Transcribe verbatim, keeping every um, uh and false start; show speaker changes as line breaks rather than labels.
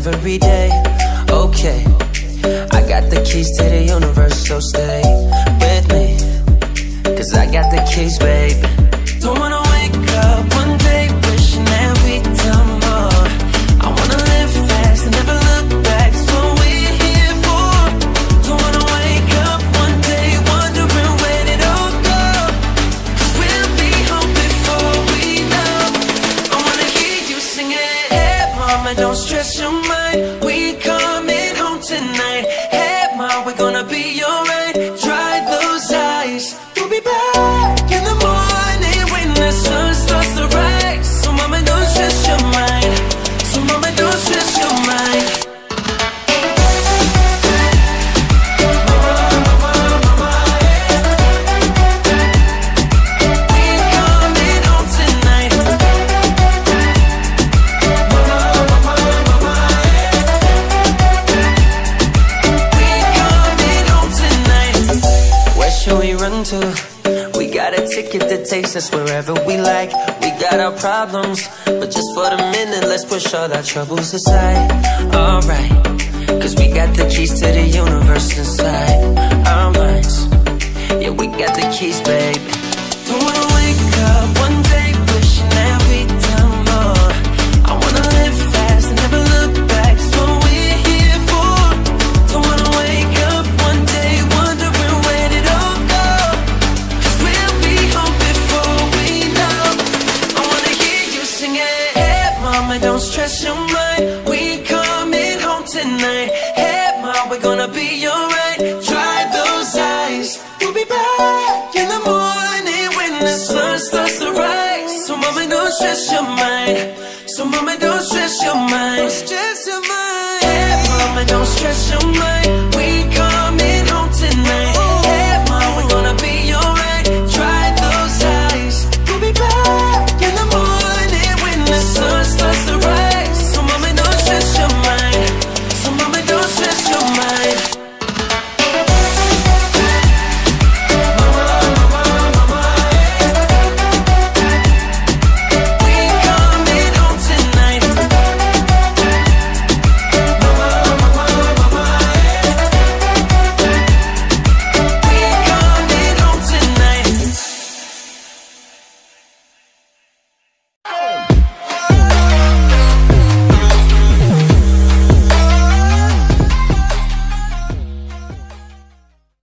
every day. Okay, I got the keys to the universe, so stay with me, cause I got the keys, baby. Don't wanna wake up one day wishing that we'd done more. I wanna live fast and never look back, that's what we're here for. Don't wanna wake up one day wondering where did it all go, cause we'll be home before we know. I wanna hear you singing, hey mama, don't stress your mind, we coming home tonight. Hey mama, we're gonna be alright. Dry those eyes, we'll be back in the morning when the sun starts to rise. So mama, don't stress your mind, so mama, don't stress your mind. We got a ticket that takes us wherever we like. We got our problems, but just for the minute, let's push all our troubles aside. Alright, cause we got the keys to the universe inside our minds. Yeah, we got the keys, baby. Don't wanna wake up one day wishing that we'd done more. I wanna live fast and never look back, that's what we're here for. Don't wanna wake up one day wondering where did it all go, don't stress your mind, we coming home tonight. Hey ma, we're gonna be alright. Dry those eyes, we'll be back in the morning when the sun starts to rise. So mama, don't stress your mind, so mama, don't stress your mind, don't stress your mind. Hey mama, don't stress your mind,